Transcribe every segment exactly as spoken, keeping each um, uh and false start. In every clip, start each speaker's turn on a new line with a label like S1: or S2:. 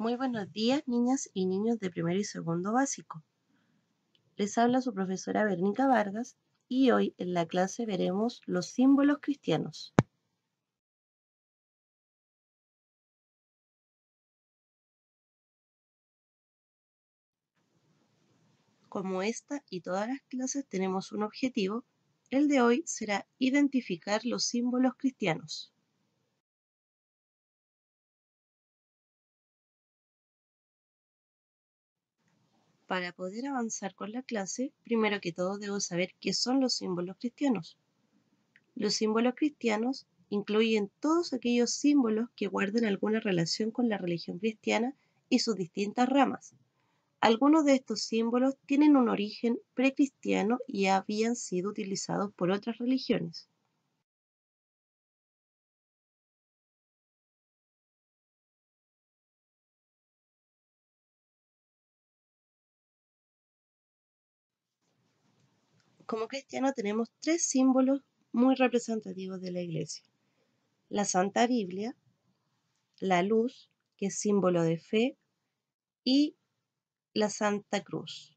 S1: Muy buenos días, niñas y niños de primero y segundo básico. Les habla su profesora Bernica Vargas y hoy en la clase veremos los símbolos cristianos. Como esta y todas las clases tenemos un objetivo, el de hoy será identificar los símbolos cristianos. Para poder avanzar con la clase, primero que todo debo saber qué son los símbolos cristianos. Los símbolos cristianos incluyen todos aquellos símbolos que guarden alguna relación con la religión cristiana y sus distintas ramas. Algunos de estos símbolos tienen un origen precristiano y habían sido utilizados por otras religiones. Como cristianos tenemos tres símbolos muy representativos de la Iglesia: la Santa Biblia, la luz, que es símbolo de fe, y la Santa Cruz.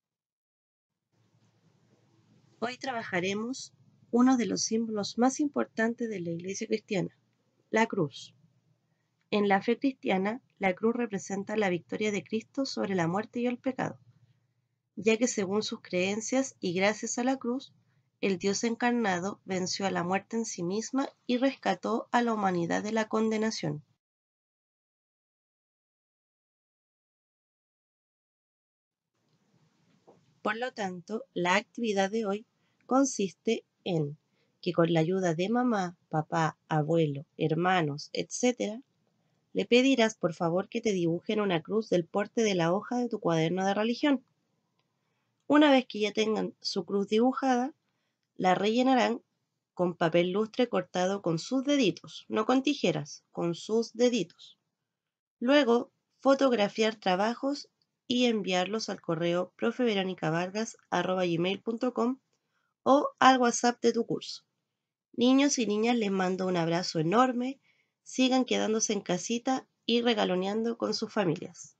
S1: Hoy trabajaremos uno de los símbolos más importantes de la Iglesia cristiana, la cruz. En la fe cristiana, la cruz representa la victoria de Cristo sobre la muerte y el pecado, ya que según sus creencias y gracias a la cruz, el Dios encarnado venció a la muerte en sí misma y rescató a la humanidad de la condenación. Por lo tanto, la actividad de hoy consiste en que con la ayuda de mamá, papá, abuelo, hermanos, etcétera, le pedirás por favor que te dibujen una cruz del porte de la hoja de tu cuaderno de religión. Una vez que ya tengan su cruz dibujada, la rellenarán con papel lustre cortado con sus deditos, no con tijeras, con sus deditos. Luego, fotografiar trabajos y enviarlos al correo profe verónica vargas arroba gmail punto com o al WhatsApp de tu curso. Niños y niñas, les mando un abrazo enorme, sigan quedándose en casita y regaloneando con sus familias.